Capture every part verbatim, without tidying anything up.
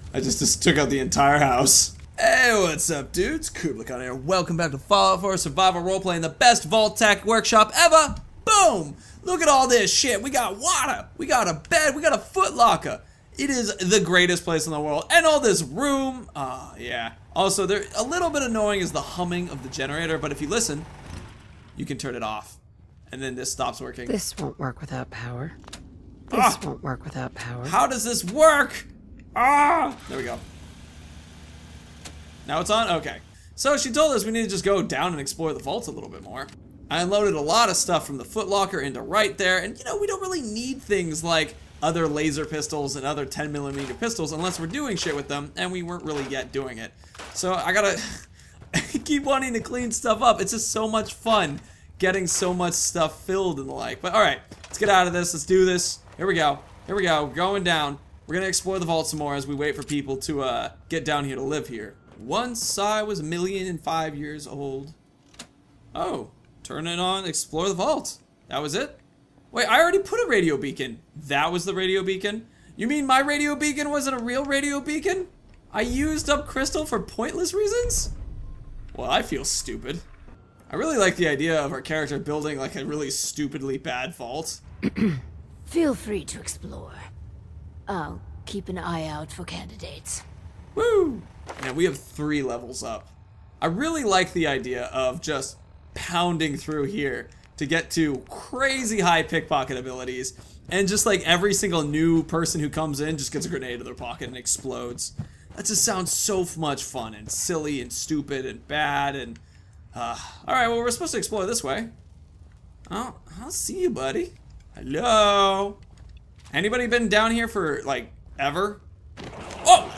I just, just took out the entire house. Hey, what's up, dudes? Kublik here. Welcome back to Fallout four Survival Roleplay in the best vault tech workshop ever. Boom! Look at all this shit. We got water. We got a bed. We got a foot locker. It is the greatest place in the world. And all this room. Ah, uh, yeah. Also, there a little bit annoying is the humming of the generator, but if you listen, you can turn it off. And then this stops working. This won't work without power. This ah. won't work without power. How does this work? Ah! There we go. Now it's on? Okay. So she told us we need to just go down and explore the vaults a little bit more. I unloaded a lot of stuff from the footlocker into right there, and you know, we don't really need things like other laser pistols and other ten millimeter pistols unless we're doing shit with them, and we weren't really yet doing it. So I gotta keep wanting to clean stuff up. It's just so much fun getting so much stuff filled and the like. But alright, let's get out of this. Let's do this. Here we go. Here we go. We're going down. We're gonna explore the vault some more as we wait for people to uh, get down here to live here. Once I was a million and five years old. Oh, turn it on, explore the vault. That was it? Wait, I already put a radio beacon. That was the radio beacon? You mean my radio beacon wasn't a real radio beacon? I used up crystal for pointless reasons? Well, I feel stupid. I really like the idea of our character building like a really stupidly bad vault. Feel free to explore. I'll keep an eye out for candidates. Woo! And we have three levels up. I really like the idea of just pounding through here to get to crazy high pickpocket abilities, and just like every single new person who comes in just gets a grenade in their pocket and explodes. That just sounds so much fun and silly and stupid and bad and uh, alright, well, we're supposed to explore this way. Oh, I'll see you, buddy. Hello? Anybody been down here for like ever? Oh!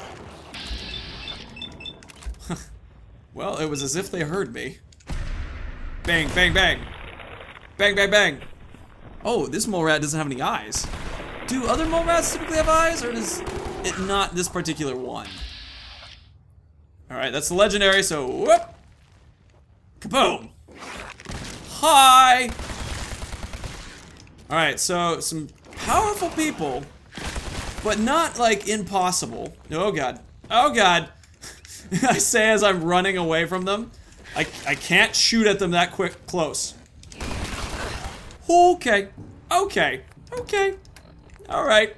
Well, it was as if they heard me. Bang, bang, bang. Bang, bang, bang. Oh, this mole rat doesn't have any eyes. Do other mole rats typically have eyes, or does it not this particular one? Alright, that's the legendary, so whoop. Kaboom. Hi. Alright, so some powerful people, but not like impossible. Oh god. Oh god. I say as I'm running away from them. I, I can't shoot at them that quick close. Okay. Okay. Okay. Alright.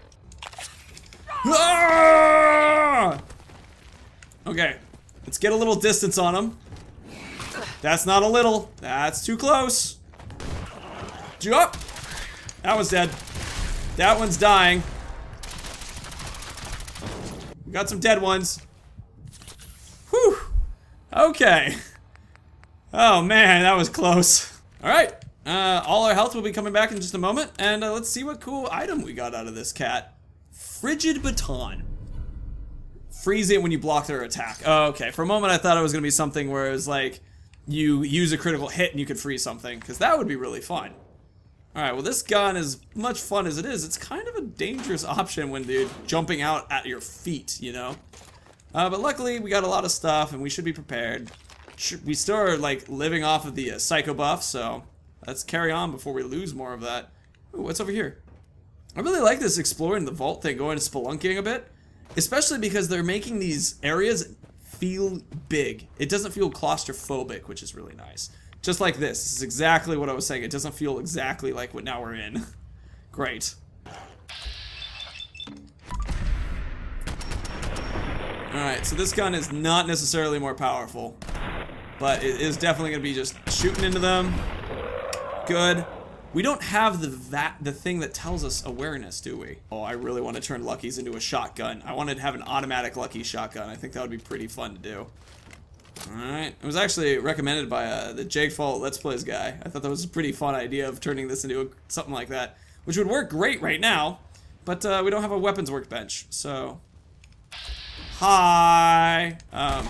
Ah! Okay. Let's get a little distance on them. That's not a little. That's too close. Jump. That one's dead. That one's dying. We got some dead ones. Whew. Okay. Oh man, that was close. Alright. Uh, all our health will be coming back in just a moment, and uh, let's see what cool item we got out of this cat. Frigid baton. Freeze it when you block their attack. Oh, okay. For a moment I thought it was going to be something where it was like, you use a critical hit and you could freeze something, because that would be really fun. Alright, well this gun, as much fun as it is, it's kind of a dangerous option when they're jumping out at your feet, you know? Uh, but luckily, we got a lot of stuff, and we should be prepared. We still are, like, living off of the uh, psycho buff, so let's carry on before we lose more of that. Ooh, what's over here? I really like this exploring the vault thing, going spelunking a bit. Especially because they're making these areas feel big. It doesn't feel claustrophobic, which is really nice. Just like this. This is exactly what I was saying. It doesn't feel exactly like what now we're in. Great. Alright, so this gun is not necessarily more powerful, but it is definitely going to be just shooting into them. Good. We don't have the va the thing that tells us awareness, do we? Oh, I really want to turn Lucky's into a shotgun. I wanted to have an automatic Lucky shotgun. I think that would be pretty fun to do. Alright, it was actually recommended by uh, the Jake Fault Let's Plays guy. I thought that was a pretty fun idea of turning this into a, something like that, which would work great right now, but uh, we don't have a weapons workbench, so... Hi! Um,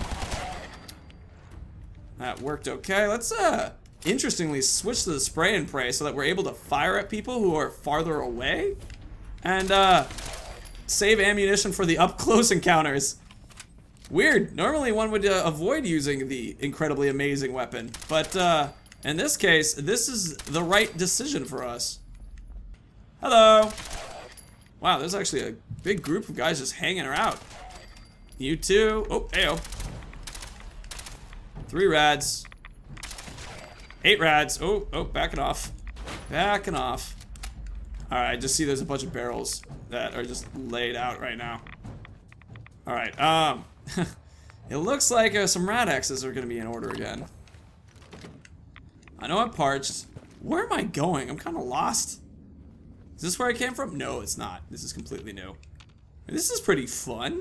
that worked okay. Let's, uh, interestingly switch to the spray and pray so that we're able to fire at people who are farther away, and, uh, save ammunition for the up-close encounters. Weird. Normally one would uh, avoid using the incredibly amazing weapon, but uh, in this case, this is the right decision for us. Hello. Wow, there's actually a big group of guys just hanging out. You too. Oh, ayo. Three rads. Eight rads. Oh, oh, backing off. Backing off. Alright, I just see there's a bunch of barrels that are just laid out right now. Alright, um... it looks like uh, some rad X's are gonna be in order again. I know I'm parched. Where am I going? I'm kind of lost. Is this where I came from? No, it's not. This is completely new. This is pretty fun.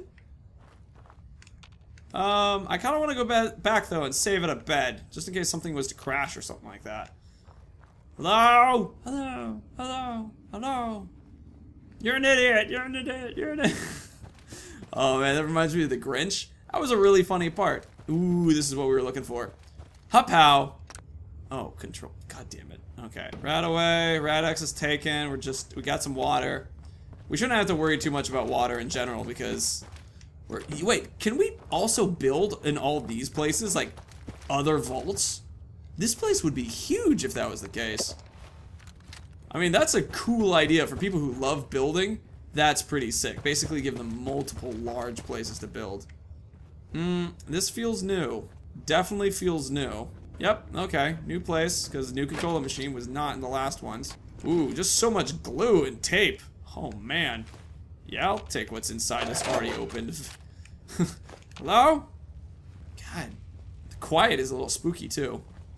Um, I kind of want to go ba back, though, and save at a bed. Just in case something was to crash or something like that. Hello? Hello? Hello? Hello? You're an idiot! You're an idiot! You're an idiot! Oh, man, that reminds me of the Grinch. That was a really funny part. Ooh, this is what we were looking for. Hup-pow! Oh, control. God damn it. Okay, rat away. Rat X is taken. We're just, we got some water. We shouldn't have to worry too much about water in general because we're, wait, can we also build in all these places, like, other vaults? This place would be huge if that was the case. I mean, that's a cool idea for people who love building. That's pretty sick. Basically give them multiple large places to build. Hmm, this feels new. Definitely feels new. Yep, okay, new place, because the new controller machine was not in the last ones. Ooh, just so much glue and tape. Oh, man. Yeah, I'll take what's inside this already opened. Hello? God, the quiet is a little spooky, too.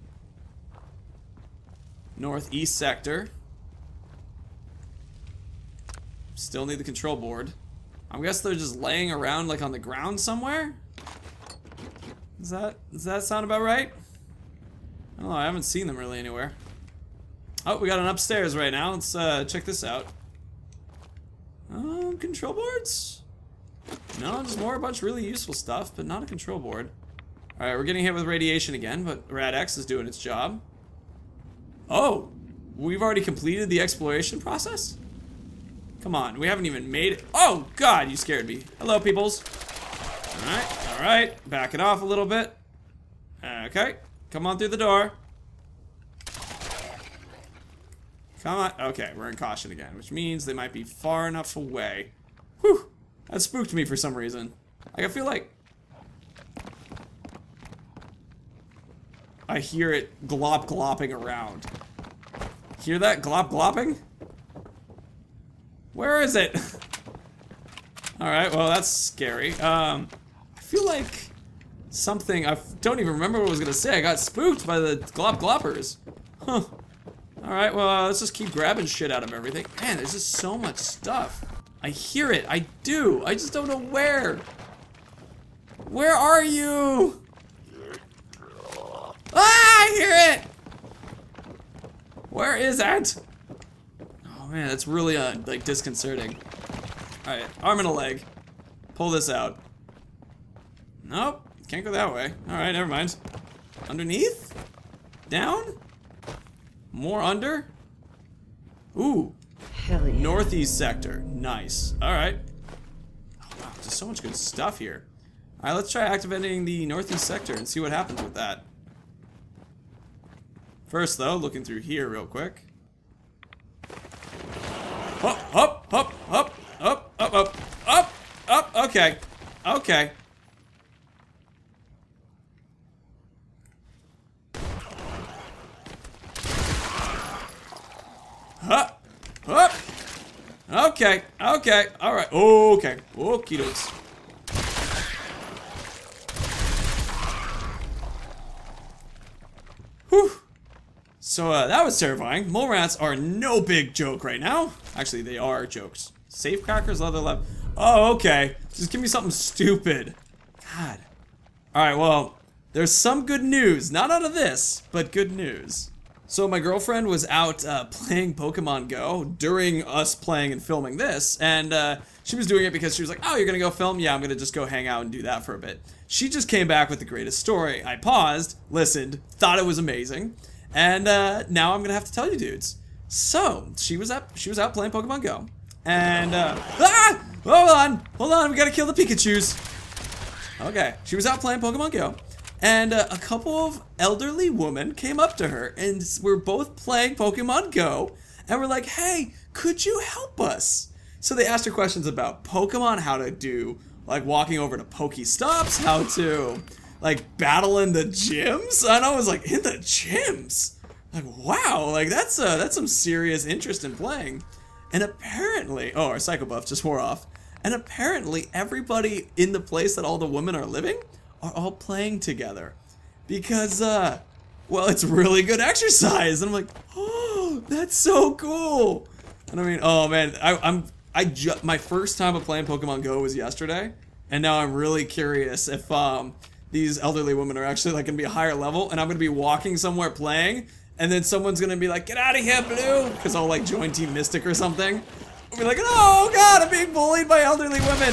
Northeast sector. Still need the control board. I guess they're just laying around, like, on the ground somewhere? Does that, does that sound about right? I don't know, I haven't seen them really anywhere. Oh, we got an upstairs right now. Let's uh, check this out. Um, control boards? No, just more a bunch of really useful stuff, but not a control board. Alright, we're getting hit with radiation again, but Rad X is doing its job. Oh, we've already completed the exploration process? Come on, we haven't even made it. Oh, God, you scared me. Hello, peoples. Alright, alright. Back it off a little bit. Okay. Come on through the door. Come on. Okay, we're in caution again, which means they might be far enough away. Whew. That spooked me for some reason. Like, I feel like I hear it glop glopping around. Hear that glop glopping? Where is it? Alright, well, that's scary. Um, I feel like something, I don't even remember what I was gonna say. I got spooked by the glop gloppers. Huh. Alright, well, uh, let's just keep grabbing shit out of everything. Man, there's just so much stuff. I hear it, I do. I just don't know where. Where are you? Ah, I hear it! Where is it? Oh man, that's really, uh, like, disconcerting. Alright, arm and a leg. Pull this out. Nope. Can't go that way. Alright, never mind. Underneath? Down? More under? Ooh. Hell yeah. Northeast sector. Nice. Alright. Oh, wow, there's so much good stuff here. Alright, let's try activating the northeast sector and see what happens with that. First, though, looking through here real quick. Up, up, up, up, up, up, up, up, up. Okay. Okay. Up, up. Okay, okay, alright, okay, okie dokes. Whew. So, uh, that was terrifying. Mole rats are no big joke right now. Actually, they are jokes. Safe crackers, leather left. Oh, okay. Just give me something stupid. God. Alright, well, there's some good news. Not out of this, but good news. So my girlfriend was out uh, playing Pokemon Go during us playing and filming this, and uh, she was doing it because she was like, oh, you're gonna go film? Yeah, I'm gonna just go hang out and do that for a bit. She just came back with the greatest story. I paused, listened, thought it was amazing, and uh, now I'm gonna have to tell you dudes. So, she was up, she was out playing Pokemon Go, and, uh, ah! Hold on, hold on, we gotta kill the Pikachus. Okay, she was out playing Pokemon Go. And uh, a couple of elderly women came up to her and we're both playing Pokemon Go and we're like, hey, could you help us? So they asked her questions about Pokemon, how to do like walking over to Pokestops, how to like battle in the gyms. And I was like, in the gyms? Like, wow, like that's uh, that's some serious interest in playing. And apparently, oh, our psycho buff just wore off. And apparently everybody in the place that all the women are living are all playing together. Because, uh, well, it's really good exercise. And I'm like, oh, that's so cool. And I mean, oh man, I, I'm, I ju my first time of playing Pokemon Go was yesterday. And now I'm really curious if, um, these elderly women are actually like gonna be a higher level. And I'm gonna be walking somewhere playing. And then someone's gonna be like, get out of here, Blue! Because I'll like join Team Mystic or something. I'll be like, oh god, I'm being bullied by elderly women!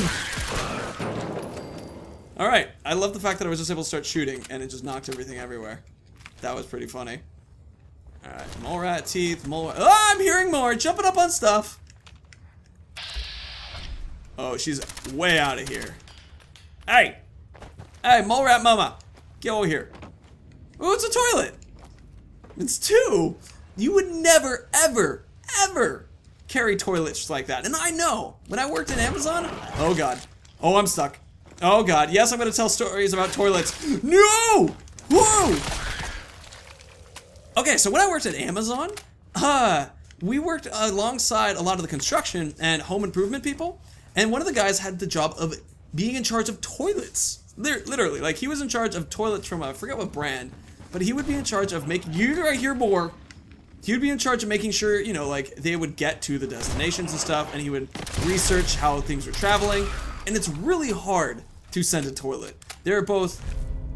Alright, I love the fact that I was just able to start shooting and it just knocked everything everywhere. That was pretty funny. Alright, mole rat teeth, mole rat. Oh, I'm hearing more! Jumping up on stuff! Oh, she's way out of here. Hey! Hey, mole rat mama! Get over here. Oh, it's a toilet! It's two. You would never, ever, ever carry toilets like that. And I know, when I worked at Amazon, oh god. Oh, I'm stuck. Oh god. Yes, I'm gonna tell stories about toilets. No! Whoa! Okay, so when I worked at Amazon, uh, we worked alongside a lot of the construction and home improvement people. And one of the guys had the job of being in charge of toilets. Literally, like he was in charge of toilets from, I forget what brand. But he would be in charge of making, you right here more, he would be in charge of making sure, you know, like, they would get to the destinations and stuff, and he would research how things were traveling, and it's really hard to send a toilet. They're both,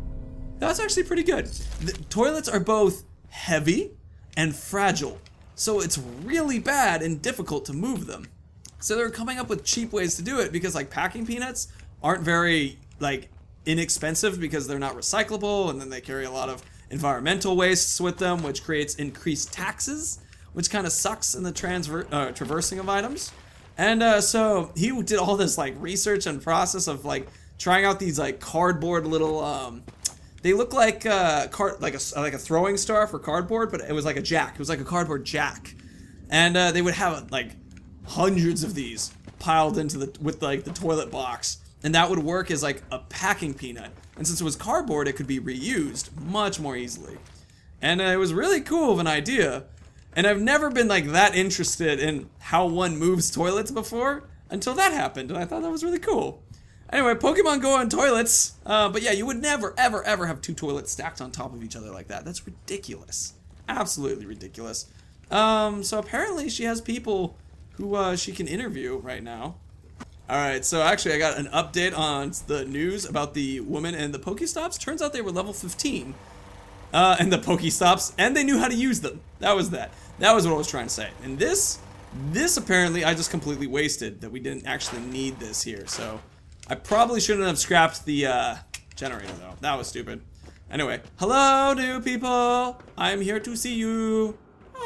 that's actually pretty good. The toilets are both heavy and fragile, so it's really bad and difficult to move them. So they're coming up with cheap ways to do it, because, like, packing peanuts aren't very, like, inexpensive because they're not recyclable, and then they carry a lot of environmental wastes with them, which creates increased taxes, which kind of sucks in the transver uh, traversing of items. And uh, so he did all this like research and process of like trying out these like cardboard little. Um, they look like uh, card like a like a throwing star for cardboard, but it was like a jack. It was like a cardboard jack, and uh, they would have like hundreds of these piled into the with like the toilet box. And that would work as like a packing peanut. And since it was cardboard, it could be reused much more easily. And uh, it was really cool of an idea. And I've never been like that interested in how one moves toilets before until that happened. And I thought that was really cool. Anyway, Pokemon Go on toilets. Uh, but yeah, you would never, ever, ever have two toilets stacked on top of each other like that. That's ridiculous. Absolutely ridiculous. Um, so apparently she has people who uh, she can interview right now. Alright, so actually I got an update on the news about the woman and the Pokestops. Turns out they were level fifteen. Uh, and the Pokestops, and they knew how to use them. That was that. That was what I was trying to say. And this, this apparently I just completely wasted, that we didn't actually need this here. So, I probably shouldn't have scrapped the uh, generator though. That was stupid. Anyway, hello new people! I'm here to see you.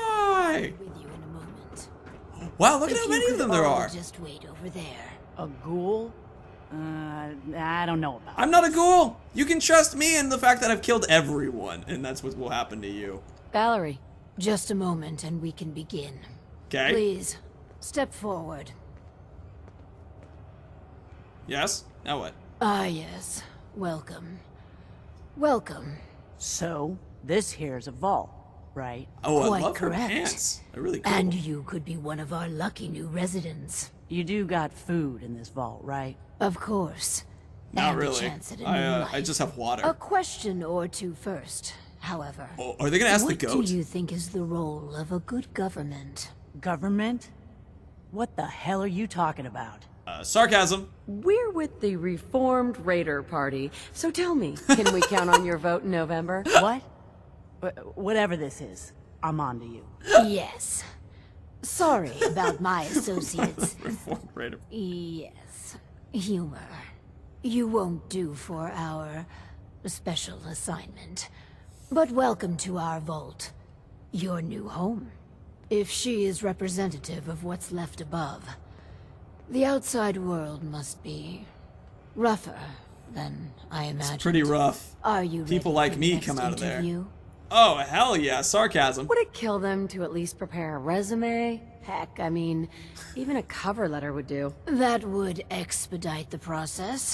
Hi! With you in a moment. Wow, look at If how you many of could them there all are. Just wait over there. A ghoul? Uh, I don't know about I'm not a ghoul! You can trust me in the fact that I've killed everyone, and that's what will happen to you. Valerie, just a moment and we can begin. Okay? Please, step forward. Yes? Now what? Ah, yes. Welcome. Welcome. So, this here's a vault, right? Oh, I Quite love correct. her pants. They're really cool. And you could be one of our lucky new residents. You do got food in this vault, right? Of course. Not and really. A chance at a I, new uh, life. I just have water. A question or two first, however. Oh, are they gonna ask what the goat? do you think is the role of a good government? Government? What the hell are you talking about? Uh, sarcasm. We're with the Reformed Raider Party, so tell me, can we count on your vote in November? What? Wh- Whatever this is, I'm on to you. Yes. Sorry about my associates. Reformed Raider. Yes. Humor. You won't do for our special assignment. But welcome to our vault. Your new home. If she is representative of what's left above, the outside world must be rougher than I imagined. It's pretty rough. Are you People ready like for me the next come out of there. interview? Oh, hell yeah. Sarcasm. Would it kill them to at least prepare a resume? Heck, I mean, even a cover letter would do. That would expedite the process.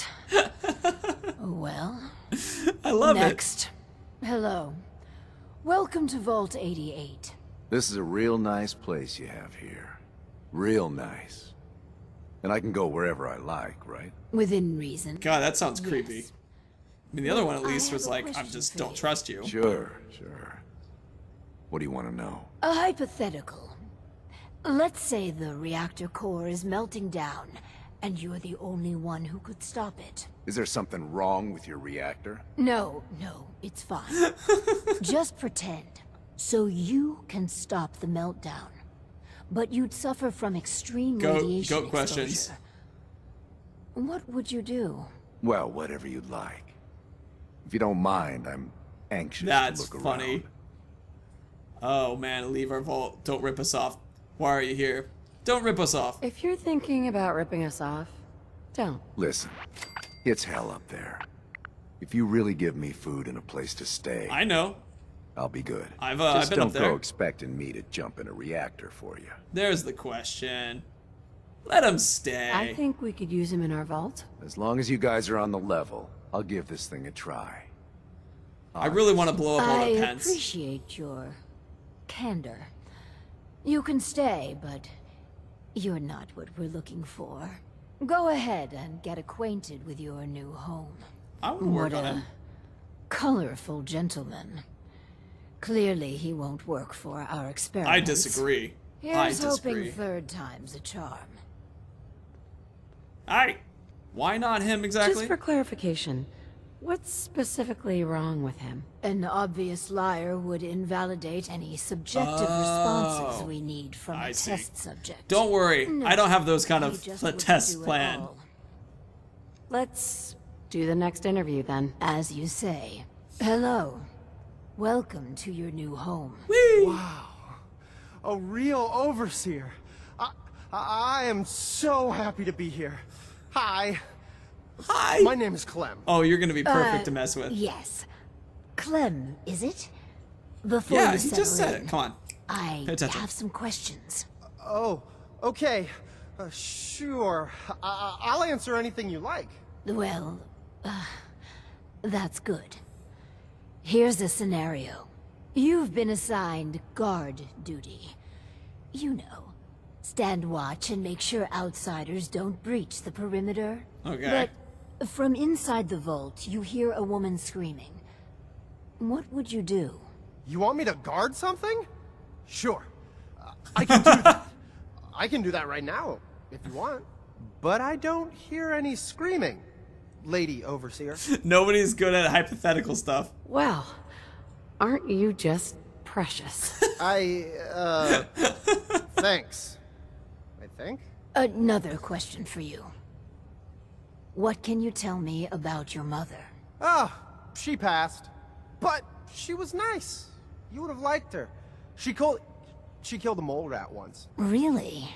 Well, I love it. next. Hello. Welcome to Vault eighty-eight. This is a real nice place you have here. Real nice. And I can go wherever I like, right? Within reason. God, that sounds Yes. creepy. I mean, the other one at I least have was a like, I question just for don't you. trust you. Sure, sure. What do you want to know? A hypothetical. Let's say the reactor core is melting down, and you're the only one who could stop it. Is there something wrong with your reactor? No, no, it's fine. Just pretend. So you can stop the meltdown. But you'd suffer from extreme Goat- radiation goat questions. exposure. What would you do? Well, whatever you'd like. If you don't mind, I'm anxious That's to look funny. around. Oh man, leave our vault. Don't rip us off. Why are you here? Don't rip us off. If you're thinking about ripping us off, don't. Listen, it's hell up there. If you really give me food and a place to stay, I know. I'll be good. I've, uh, I've Just been don't up there. go expecting me to jump in a reactor for you. There's the question. Let him stay. I think we could use him in our vault. As long as you guys are on the level, I'll give this thing a try. I really want to blow up all I the pens. appreciate your candor. You can stay, but you're not what we're looking for. Go ahead and get acquainted with your new home. I want to work What on a him. colorful gentleman. Clearly, he won't work for our experiments. I disagree. I Here's disagree. hoping third time's a charm. Alright. Why not him exactly? Just for clarification, what's specifically wrong with him? An obvious liar would invalidate any subjective Oh, responses we need from I a see. test subject. Don't worry. No, I don't have those kind he of just pl- wouldn't tests do it planned. all. Let's do the next interview then. As you say. Hello. Welcome to your new home. A real overseer. I, I am so happy to be here. Hi. Hi. My name is Clem. Oh, you're gonna be perfect Uh, to mess with. Yes. Clem, is it? Before Yeah, you he settle just said in, it. Come on. I Pay attention. have some questions. Oh, okay. Uh, sure. I, I'll answer anything you like. Well, uh, that's good. Here's a scenario. You've been assigned guard duty. You know, stand watch and make sure outsiders don't breach the perimeter. Okay. But from inside the vault, you hear a woman screaming. What would you do? You want me to guard something? Sure. Uh, I can do that. I can do that right now, if you want. But I don't hear any screaming, Lady Overseer. Nobody's good at hypothetical stuff. Well, aren't you just precious? I, uh... thanks. I think. Another question for you. What can you tell me about your mother? Ah, she passed. But she was nice. You would have liked her. She killed... She killed a mole rat once. Really?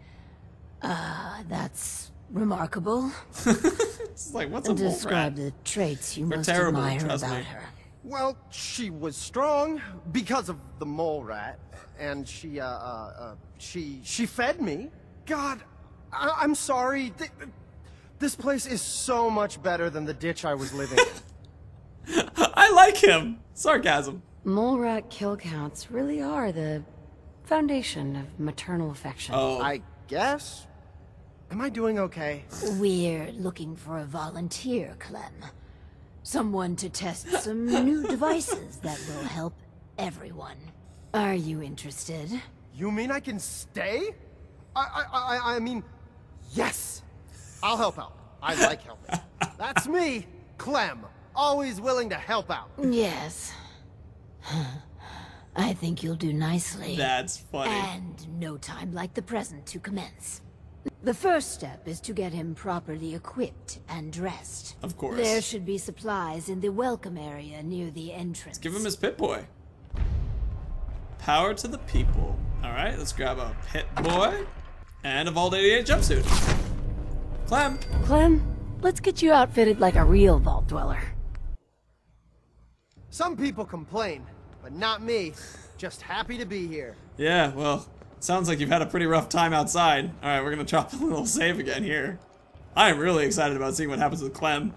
Uh, that's remarkable. It's like, what's a mole Describe rat? the traits you They're most terrible, admire trust about me. her. Well, she was strong because of the mole rat, and she, uh, uh, uh she, she fed me. God, I I'm sorry. Th this place is so much better than the ditch I was living in. I like him. Sarcasm. Mole rat kill counts really are the foundation of maternal affection. Oh, I guess. Am I doing okay? We're looking for a volunteer, Clem. Someone to test some new devices that will help everyone. Are you interested? You mean I can stay? I, I, I, I mean, yes. I'll help out. I like helping. That's me, Clem. Always willing to help out. Yes. I think you'll do nicely. that's funny. And no time like the present to commence. The first step is to get him properly equipped and dressed. Of course. There should be supplies in the welcome area near the entrance. Give him his pit boy. Power to the people. Alright, let's grab a pit boy and a Vault eighty-eight jumpsuit. Clem. Clem, let's get you outfitted like a real vault dweller. Some people complain, but not me. Just happy to be here. Yeah, well, sounds like you've had a pretty rough time outside. Alright, we're gonna drop a little save again here. I am really excited about seeing what happens with Clem.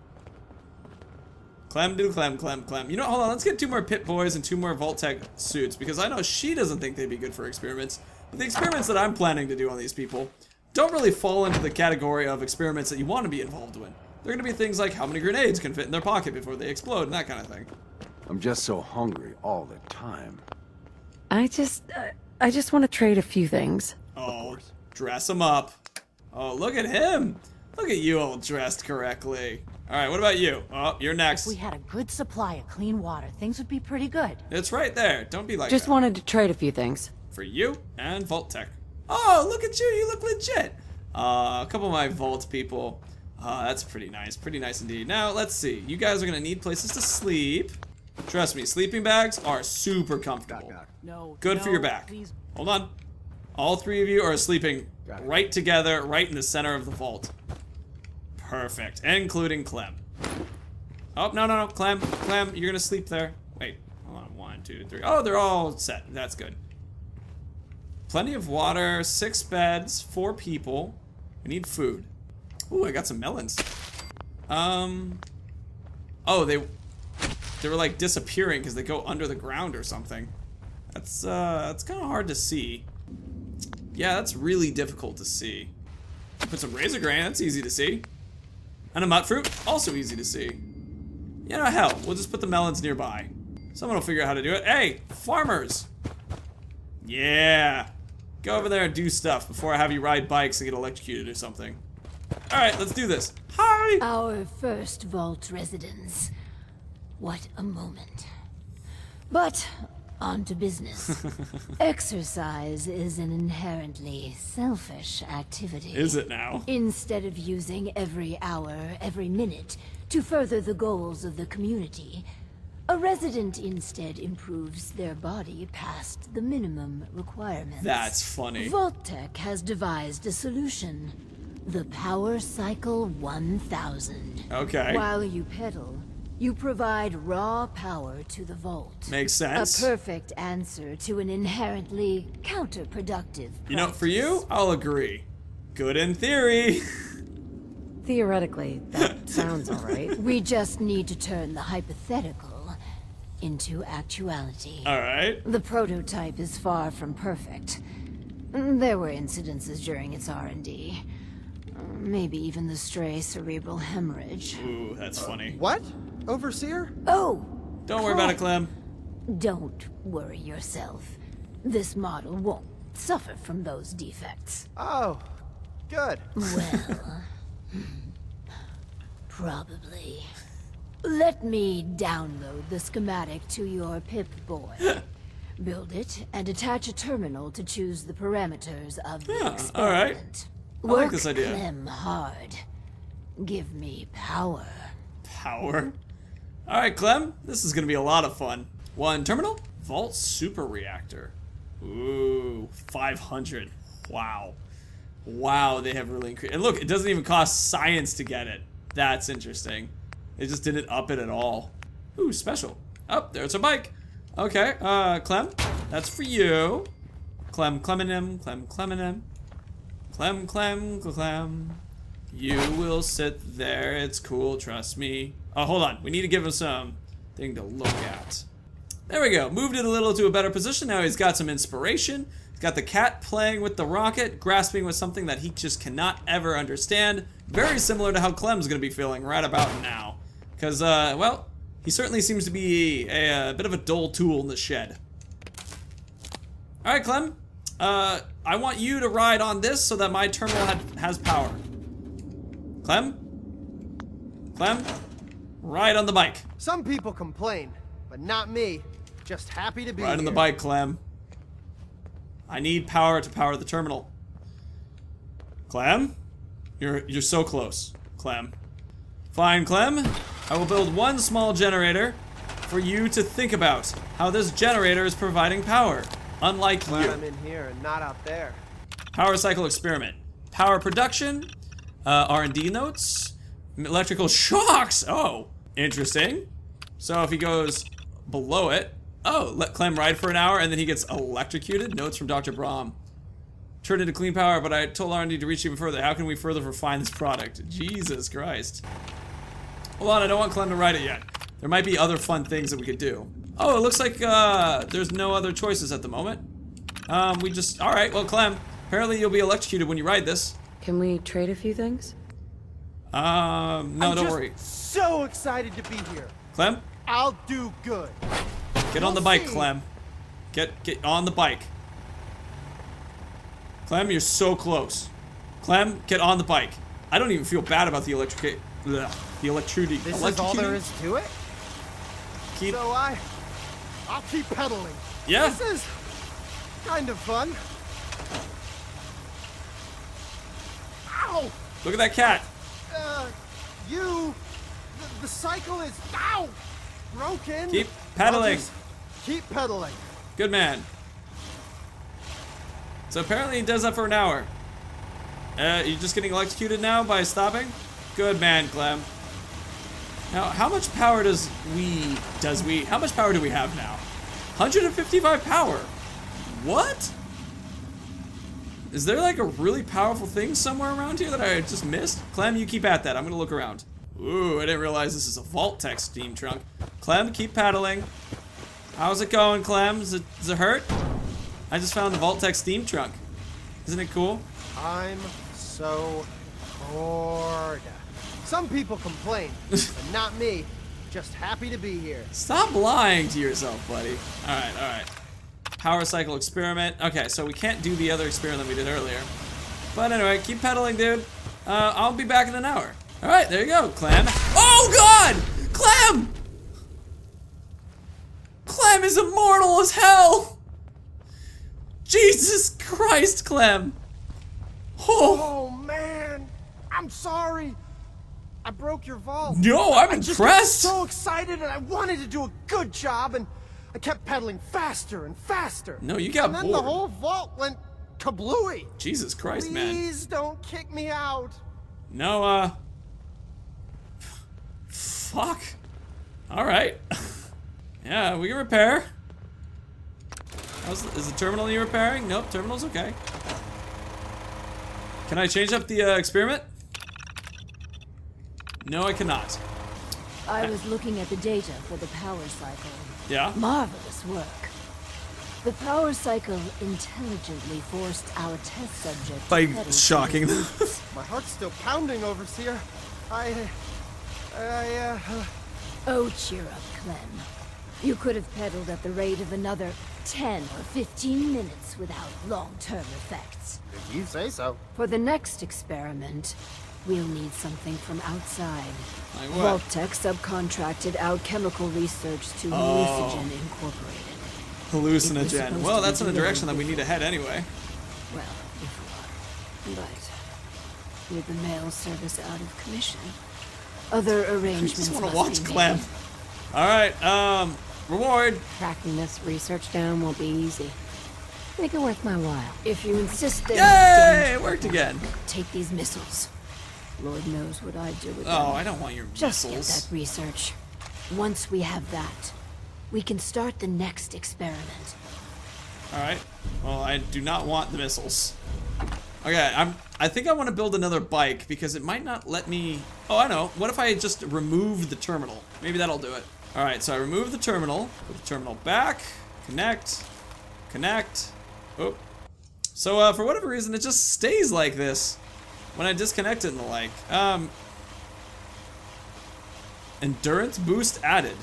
Clem do Clem, Clem, Clem. You know, hold on, let's get two more Pit Boys and two more Vault-Tech suits, because I know she doesn't think they'd be good for experiments. But the experiments that I'm planning to do on these people don't really fall into the category of experiments that you want to be involved in. They're gonna be things like how many grenades can fit in their pocket before they explode and that kind of thing. I'm just so hungry all the time. I just, uh, I just want to trade a few things. Oh, dress him up. Oh, look at him. Look at you all dressed correctly. All right, what about you? Oh, you're next. If we had a good supply of clean water, things would be pretty good. It's right there. Don't be like Just that. wanted to trade a few things. For you and Vault-Tech. Oh, look at you. You look legit. Uh, a couple of my Vault people. Uh, that's pretty nice. Pretty nice indeed. Now, let's see. You guys are going to need places to sleep. Trust me, sleeping bags are super comfortable. No. Good no, for your back. Please. Hold on. All three of you are sleeping Got it. right together, right in the center of the vault. Perfect. Including Clem. Oh, no, no, no. Clem, Clem, you're going to sleep there. Wait. Hold on. One, two, three. Oh, they're all set. That's good. Plenty of water, six beds, four people. We need food. Ooh, I got some melons. Um. Oh, they they were like disappearing because they go under the ground or something. That's uh, that's kind of hard to see. Yeah, that's really difficult to see. Put some razor grain. That's easy to see. And a mut fruit, also easy to see. You know, hell, we'll just put the melons nearby. Someone will figure out how to do it. Hey, farmers. Yeah. Go over there and do stuff before I have you ride bikes and get electrocuted or something. Alright, let's do this. Hi! Our first vault residence. What a moment. But, on to business. Exercise is an inherently selfish activity. Is it now? Instead of using every hour, every minute, to further the goals of the community, a resident instead improves their body past the minimum requirements. That's funny. Vault-Tech has devised a solution. The Power Cycle one thousand. Okay. While you pedal, you provide raw power to the vault. Makes A sense. perfect answer to an inherently counterproductive You know, for you, practice. I'll agree. Good in theory. Theoretically, that sounds alright. We just need to turn the hypothetical into actuality. Alright. The prototype is far from perfect. There were incidences during its R and D. Maybe even the stray cerebral hemorrhage. Ooh, that's funny. What? Overseer? Oh! Don't worry about it, Clem. Don't worry yourself. This model won't suffer from those defects. Oh, good. Well, probably. Let me download the schematic to your Pip-Boy. Build it and attach a terminal to choose the parameters of the Yeah, experiment. all right. I Work like this idea. Clem hard. Give me power. Power. Alright, Clem. This is going to be a lot of fun. One terminal. Vault Super Reactor. Ooh, five hundred. Wow. Wow, they have really increased. And look, it doesn't even cost science to get it. That's interesting. They just didn't up it at all. Ooh, special. Oh, there's a bike. Okay, uh, Clem, that's for you. Clem, Clemenim, Clem, Clemenim. Clem, Clem, Clem. You will sit there. It's cool, trust me. Oh, hold on. We need to give him some thing to look at. There we go. Moved it a little to a better position. Now he's got some inspiration. He's got the cat playing with the rocket, grasping with something that he just cannot ever understand. Very similar to how Clem's going to be feeling right about now. Because, uh, well, he certainly seems to be a, a bit of a dull tool in the shed. Alright, Clem. Uh, I want you to ride on this so that my terminal had, has power. Clem? Clem? Ride on the bike. Some people complain, but not me. Just happy to be Ride on the here. bike, Clem. I need power to power the terminal. Clem? You're, you're so close, Clem. Fine, Clem. I will build one small generator for you to think about how this generator is providing power, unlike Glad you. I'm in here and not out there. Power cycle experiment. Power production, uh, R and D notes, electrical shocks. Oh, interesting. So if he goes below it, Oh, let Clem ride for an hour and then he gets electrocuted? Notes from Doctor Brahm. Turned into clean power, but I told R and D to reach even further. How can we further refine this product? Jesus Christ. Hold on, I don't want Clem to ride it yet. There might be other fun things that we could do. Oh, it looks like uh, there's no other choices at the moment. Um, we just, all right, well, Clem, apparently you'll be electrocuted when you ride this. Can we trade a few things? Um, no, I'm don't just worry. so excited to be here. Clem, I'll do good. get on the We'll bike, see. Clem. Get, get on the bike. Clem, you're so close. Clem, get on the bike. I don't even feel bad about the electric, the electricity. This is all there is to it? Keep, So I... I'll keep pedaling. yeah. This is kind of fun. Ow! Look at that cat. Uh, you... The, the cycle is... Ow! Broken. Keep I'll pedaling. just Keep pedaling. Good man. So apparently he does that for an hour. Uh, you just getting electrocuted now by stopping? Good man, Clem. Now, how much power does we, does we, how much power do we have now? one hundred fifty-five power. What? Is there like a really powerful thing somewhere around here that I just missed? Clem, you keep at that. I'm gonna look around. Ooh, I didn't realize this is a Vault-Tec steam trunk. Clem, keep paddling. How's it going, Clem? Does it, does it hurt? I just found the Vault-Tec steam trunk. Isn't it cool? I'm so bored. Some people complain, but not me. Just happy to be here. Stop lying to yourself, buddy. Alright, alright. Power cycle experiment. Okay, so we can't do the other experiment we did earlier. But anyway, keep pedaling, dude. Uh, I'll be back in an hour. Alright, there you go, Clem. Oh, God! Clem! Clem is immortal as hell! Jesus Christ, Clem! Oh, Oh man, I'm sorry. I broke your vault. no, I'm I just impressed! got so excited and I wanted to do a good job and I kept pedaling faster and faster. No, you got And then bored. the whole vault went kablooey. Jesus Christ, man. Please don't kick me out. No, uh... Fuck. Alright. Yeah, we can repair. How's the, is the terminal you repairing? Nope, terminal's okay. Can I change up the uh, experiment? No, I cannot. I was looking at the data for the power cycle. Yeah? Marvelous work. The power cycle intelligently forced our test subject By to pedal shocking to them. the roots. My heart's still pounding, Overseer. I... I, uh... Oh, cheer up, Clem. You could have pedaled at the rate of another ten or fifteen minutes without long-term effects. If you say so. For the next experiment, we'll need something from outside. Like what? Vault-Tec subcontracted out chemical research to Oh. Vilificient Incorporated. Hallucinogen. supposed Well, to be that's in the delivered direction that we need to head anyway. Well, if we are. But with the mail service out of commission, other I arrangements just want to must watch be Clem. made. Alright, um, reward. Tracking this research down won't be easy. Make it worth my while. If you insist that Yay! It worked again. take these missiles. Lord knows what I'd do with them. Oh, I don't want your Just missiles. get that research. Once we have that, we can start the next experiment. Alright. Well, I do not want the missiles. Okay, I'm I think I want to build another bike because it might not let me. Oh, I know. What if I just remove the terminal? Maybe that'll do it. Alright, so I remove the terminal, put the terminal back, connect, connect. Oh. So uh, for whatever reason, it just stays like this when I disconnect it and the like. Um, endurance boost added.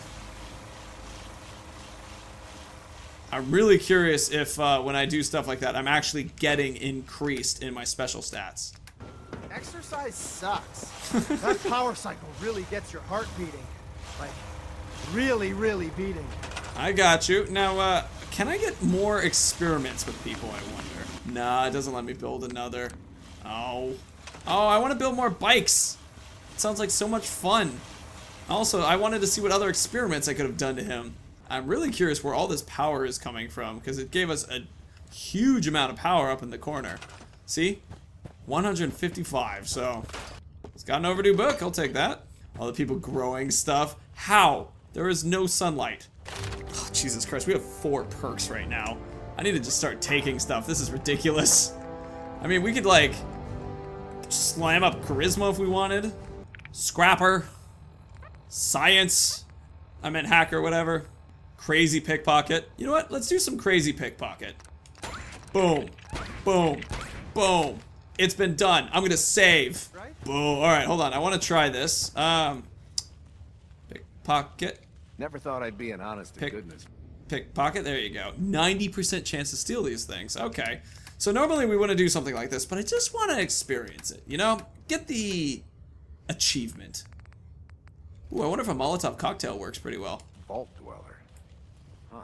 I'm really curious if uh, when I do stuff like that, I'm actually getting increased in my special stats. Exercise sucks. That power cycle really gets your heart beating. Like, really, really beating. I got you. Now, uh, can I get more experiments with people, I wonder? Nah, it doesn't let me build another. Oh. Oh, I want to build more bikes. It sounds like so much fun. Also, I wanted to see what other experiments I could have done to him. I'm really curious where all this power is coming from, because it gave us a huge amount of power up in the corner. See? one hundred fifty-five, so it's got an overdue book. I'll take that. All the people growing stuff. How? There is no sunlight. Oh, Jesus Christ, we have four perks right now. I need to just start taking stuff. This is ridiculous. I mean, we could, like, slam up charisma if we wanted. Scrapper. Science. I meant hacker, whatever. Crazy pickpocket. You know what? Let's do some crazy pickpocket. Boom. Boom. Boom. It's been done. I'm gonna save. Boom. Alright, hold on. I want to try this. Um, pickpocket. Never thought I'd be an honest to Pick, goodness. Pickpocket. There you go. ninety percent chance to steal these things. Okay. So normally we want to do something like this, but I just want to experience it. You know? Get the achievement. Ooh, I wonder if a Molotov cocktail works pretty well. Vault dweller. Huh.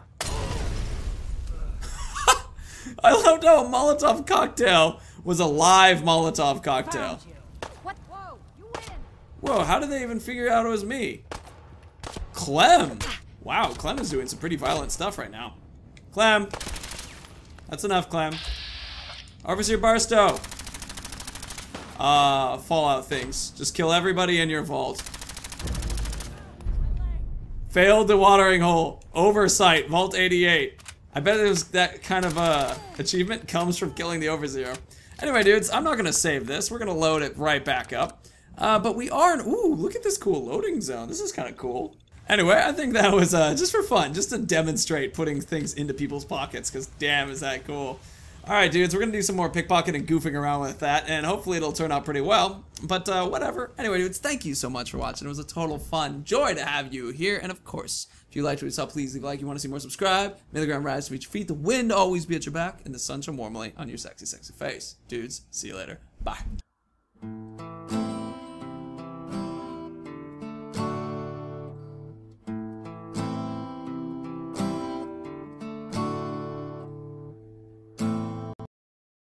I loved how a Molotov cocktail was a live Molotov cocktail. What? Whoa, you win. Whoa, how did they even figure out it was me? Clem! Wow, Clem is doing some pretty violent stuff right now. Clem! That's enough, Clem. Overseer Barstow! Uh, Fallout things. Just kill everybody in your vault. Failed the watering hole. Oversight, Vault eighty-eight. I bet it was that kind of uh, achievement comes from killing the Overseer. Anyway, dudes, I'm not gonna save this. We're gonna load it right back up. Uh, but we are, in, ooh, look at this cool loading zone. This is kind of cool. Anyway, I think that was uh, just for fun, just to demonstrate putting things into people's pockets, because damn, is that cool. Alright, dudes, we're going to do some more pickpocket and goofing around with that, and hopefully it'll turn out pretty well. But, uh, whatever. Anyway, dudes, thank you so much for watching. It was a total fun joy to have you here, and of course, if you liked what you saw, please leave a like. You want to see more, subscribe. May the ground rise to reach your feet, the wind always be at your back, and the sun shine warmly on your sexy, sexy face. Dudes, see you later. Bye.